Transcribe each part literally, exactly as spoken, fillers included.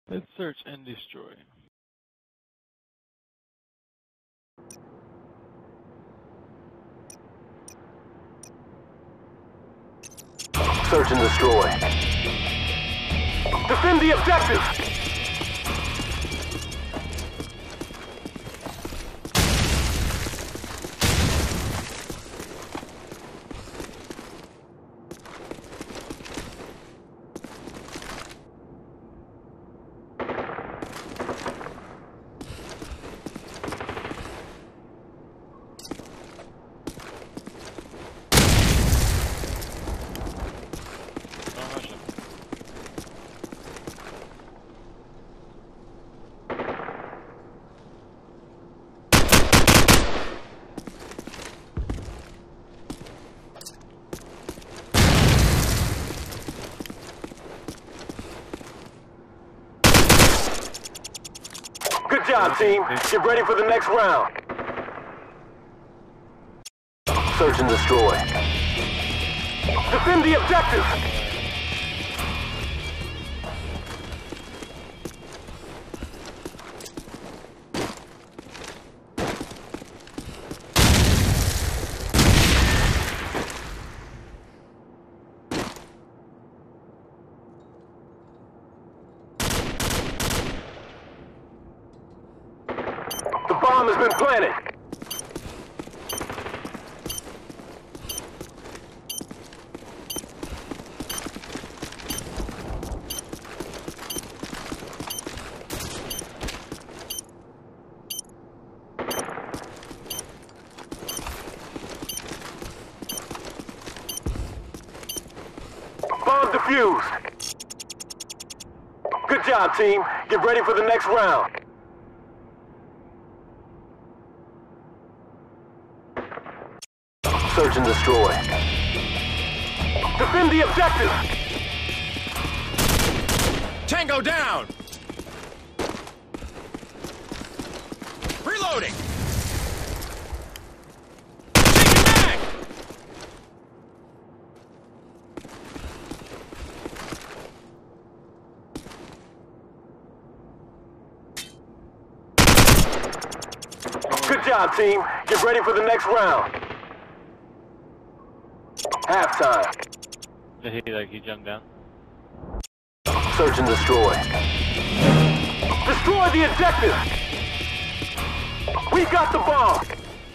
Let's search and destroy. Search and destroy. Defend the objective! Good job, team. Get ready for the next round. Search and destroy. Defend the objective! The bomb has been planted. Bomb defused. Good job, team. Get ready for the next round. Search and destroy. Defend the objective! Tango down! Reloading! Taking back! Good job, team. Get ready for the next round. Halftime. Did he like he jumped down? Search and destroy. Destroy the objective! We got the bomb!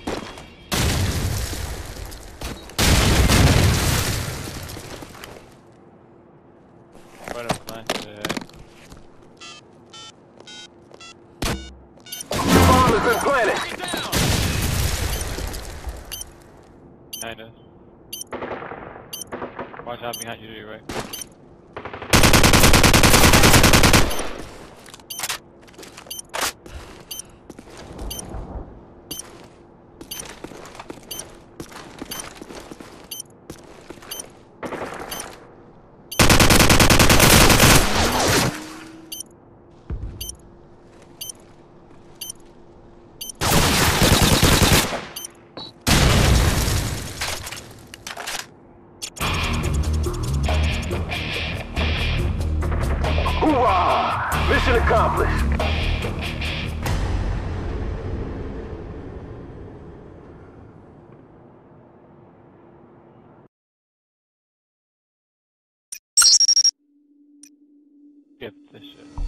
Butterfly. Yeah. The bomb has been planted! Kinda. Watch out behind you to your right. Hoorah! Mission accomplished. Get this shit.